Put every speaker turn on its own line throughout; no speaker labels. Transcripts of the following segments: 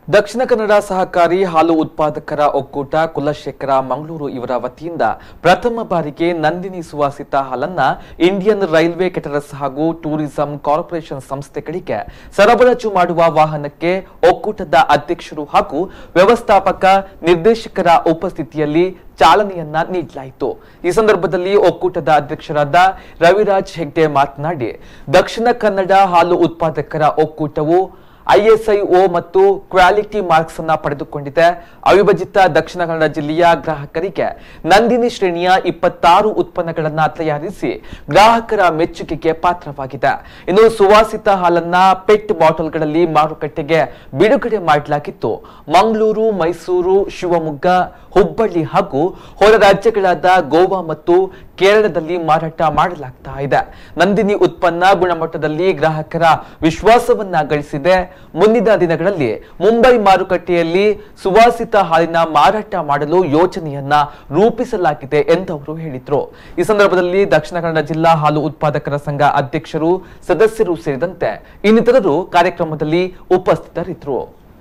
ದಕ್ಷಿಣ ಕನ್ನಡ ಸಹಕಾರಿ ಹಾಲು ಉತ್ಪಾದಕರ ಒಕ್ಕೂಟ ಕುಲಶೇಖರ ಮಂಗಳೂರು ಇವರ ವತಿಯಿಂದ ಪ್ರಥಮ ಬಾರಿಗೆ ನಂದಿನಿ ಸುವಾಸಿತ ಹಾಲನ್ನ ಇಂಡಿಯನ್ ರೈಲ್ವೆ ಕೆಟರರ್ಸ್ ಹಾಗೂ ಟೂರಿಸಂ ಕಾರ್ಪೊರೇಷನ್ ಸಂಸ್ಥೆಗಳಿಗೆ ಸರಬರಾಜು ಮಾಡುವ ವಾಹನಕ್ಕೆ ಒಕ್ಕೂಟದ ಅಧ್ಯಕ್ಷರು ಹಾಗೂ ವ್ಯವಸ್ಥಾಪಕ ನಿರ್ದೇಶಕರ ಉಪಸ್ಥಿತಿಯಲ್ಲಿ ಚಾಲನೆಯನ್ನ ನೀಡಲಾಯಿತು। ಈ ಸಂದರ್ಭದಲ್ಲಿ ಒಕ್ಕೂಟದ ಅಧ್ಯಕ್ಷರಾದ ರವಿರಾಜ್ ಹೆಗ್ಡೆ ಮಾತನಾಡಿ, ದಕ್ಷಿಣ ಕನ್ನಡ ಹಾಲು ಉತ್ಪಾದಕರ ಒಕ್ಕೂಟವು ISIO ಮತ್ತು ಕ್ವಾಲಿಟಿ ಮಾರ್ಕ್ಸ್ ಅನ್ನು ಪಡೆದುಕೊಂಡಿದೆ। ಅವಿಭಜಿತ ದಕ್ಷಿಣ ಕನ್ನಡ ಜಿಲ್ಲೆಯ ಗ್ರಾಹಕರಿಗೆ ನಂದಿನಿ ಶ್ರೇಣಿಯ 26 ಉತ್ಪನ್ನಗಳನ್ನು ತಯಾರಿಸಿ ಗ್ರಾಹಕರ ಮೆಚ್ಚುಗೆಗೆ ಪಾತ್ರವಾಗಿದೆ। ಇನ್ನು ಸುವಾಸಿತ ಹಾಲನ್ನ ಪೆಟ್ ಬಾಟಲ್ಗಳಲ್ಲಿ ಮಾರುಕಟ್ಟೆಗೆ ಬಿಡುಗಡೆ ಮಾಡಲಾಗಿತ್ತು। ಮಂಗಳೂರು, ಮೈಸೂರು, ಶಿವಮೊಗ್ಗ, ಹುಬ್ಬಳ್ಳಿ ಹಾಗೂ ಹೊರ ರಾಜ್ಯಗಳಾದ ಗೋವಾ ಮತ್ತು ಕೇರಳದಲ್ಲಿ ಮಾರಾಟ ಮಾಡಲಾಗ್ತಾ ಇದೆ। ನಂದಿನಿ ಉತ್ಪನ್ನ ಗುಣಮಟ್ಟದಲ್ಲಿ ಗ್ರಾಹಕರ ವಿಶ್ವಾಸವನ್ನ ಗಳಿಸಿದೆ। ಮುಂದಿನ ದಿನಗಳಲ್ಲಿ ಮುಂಬೈ ಮಾರುಕಟ್ಟೆಯಲ್ಲಿ ಸುವಾಸಿತ ಹಾಲಿನ ಮಾರಾಟ ಮಾಡಲು ಯೋಜನೆಯನ್ನ ರೂಪಿಸಲಾಗಿದೆ ಎಂದವರು ಹೇಳಿದರು। ಈ ಸಂದರ್ಭದಲ್ಲಿ ದಕ್ಷಿಣ ಕನ್ನಡ ಜಿಲ್ಲಾ ಹಾಲು ಉತ್ಪಾದಕರ ಸಂಘ ಅಧ್ಯಕ್ಷರು, ಸದಸ್ಯರು ಸೇರಿದಂತೆ ಇನ್ನಿತರರು ಕಾರ್ಯಕ್ರಮದಲ್ಲಿ ಉಪಸ್ಥಿತರಿದ್ದರು।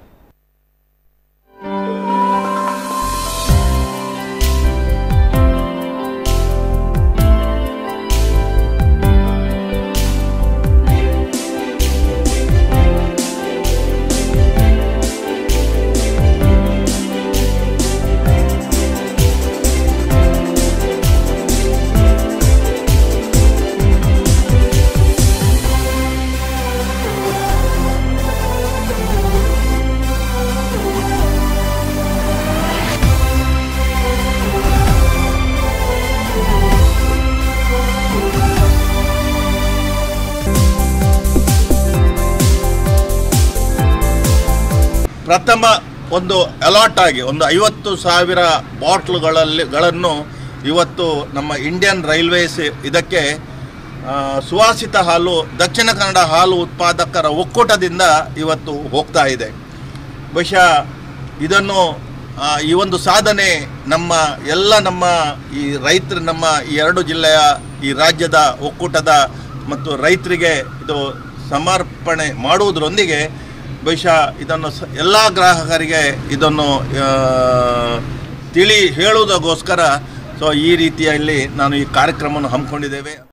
ಪ್ರಥಮ ಒಂದು ಅಲಾಟ್ ಆಗಿ ಒಂದು 50,000 ಬಾಟ್ಲುಗಳನ್ನು ಇವತ್ತು ನಮ್ಮ ಇಂಡಿಯನ್ ರೈಲ್ವೇಸ್ ಇದಕ್ಕೆ ಸುವಾಸಿತ ಹಾಲು ದಕ್ಷಿಣ ಕನ್ನಡ ಹಾಲು ಉತ್ಪಾದಕರ ಒಕ್ಕೂಟದಿಂದ ಇವತ್ತು ಹೋಗ್ತಾ ಇದೆ। ಬಹುಶಃ ಇದನ್ನು ಈ ಒಂದು ಸಾಧನೆ ನಮ್ಮ ಈ ರೈತರು, ನಮ್ಮ ಈ 2 ಜಿಲ್ಲೆಯ ಈ ರಾಜ್ಯದ ಒಕ್ಕೂಟದ ಮತ್ತು ರೈತರಿಗೆ ಇದು ಸಮರ್ಪಣೆ ಮಾಡುವುದರೊಂದಿಗೆ ಬಹುಶಃ ಇದನ್ನು ಎಲ್ಲ ಗ್ರಾಹಕರಿಗೆ ಇದನ್ನು ಹೇಳುವುದಕ್ಕೋಸ್ಕರ ಈ ರೀತಿಯಲ್ಲಿ ನಾನು ಈ ಕಾರ್ಯಕ್ರಮವನ್ನು ಹಮ್ಮಿಕೊಂಡಿದ್ದೇವೆ।